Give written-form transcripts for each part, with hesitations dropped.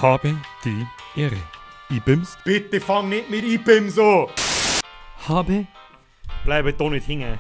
Habe die Ehre. Ibims. Bitte fang nicht mit Ibims an! Habe. Bleibe da nicht hängen.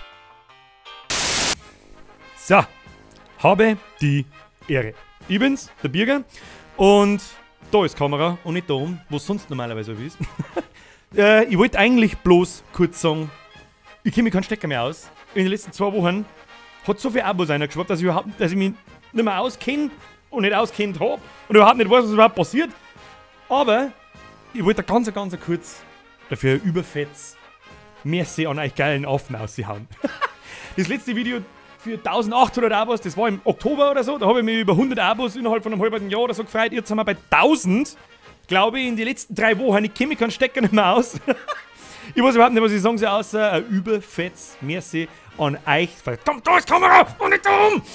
So. Habe die Ehre. Ich bin's, der Birger. Und da ist Kamera und nicht da oben, wo es sonst normalerweise ist. Ich wollte eigentlich bloß kurz sagen, ich kenne mich keinen Stecker mehr aus. In den letzten 2 Wochen hat so viel Abos reingeschwappt, dass ich mich nicht mehr auskenne und nicht auskennt habe und überhaupt nicht weiß, was überhaupt passiert. Aber ich wollte ganz kurz dafür überfetz Merci an euch geilen Affen aushauen. Das letzte Video für 1800 Abos, das war im Oktober oder so, da habe ich mich über 100 Abos innerhalb von einem halben Jahr oder so gefreut. Jetzt sind wir bei 1000, glaube ich, in den letzten 3 Wochen. Ich kenne mich keinen Stecker nicht mehr aus. Ich weiß überhaupt nicht, was ich sagen soll, außer ein überfetz Merci an euch. Verdammt, da ist Kamera und nicht da oben!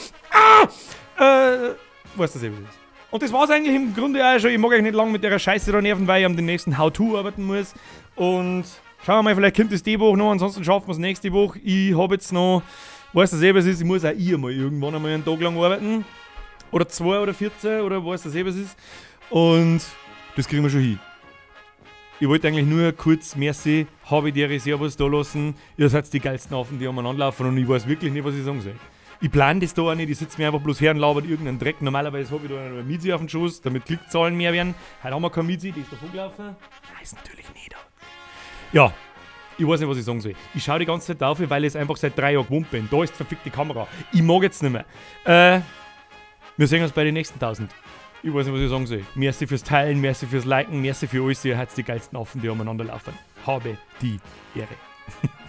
Weißt du, was ist. Und das war's eigentlich im Grunde auch schon. Ich mag euch nicht lange mit der Scheiße da nerven, weil ich an den nächsten How-To arbeiten muss. Und schauen wir mal, vielleicht kommt das die Woche noch, ansonsten schaffen wir es nächste Woche. Ich habe jetzt noch, weißt du selber, was ist, ich muss auch mal irgendwann einmal einen Tag lang arbeiten. Oder 2 oder 14 oder weißt du selber, was ist. Und das kriegen wir schon hin. Ich wollte eigentlich nur kurz Merci, habe ich dir Servus da lassen. Ihr seid die geilsten Affen, die umeinander laufen und ich weiß wirklich nicht, was ich sagen soll. Ich plane das da auch nicht, ich sitze mir einfach bloß her und labert irgendeinen Dreck. Normalerweise habe ich da eine Miezi auf dem Schoß, damit Klickzahlen mehr werden. Heute haben wir keine Miezi, die ist da vorgelaufen. Nein, ist natürlich nicht. Ja, ich weiß nicht, was ich sagen soll. Ich schaue die ganze Zeit auf, weil ich es einfach seit 3 Jahren gewohnt bin. Da ist die verfickte Kamera. Ich mag jetzt nicht mehr. Wir sehen uns bei den nächsten 1000. Ich weiß nicht, was ich sagen soll. Merci fürs Teilen, merci fürs Liken, merci für alles. Ihr seid die geilsten Affen, die umeinander laufen. Habe die Ehre.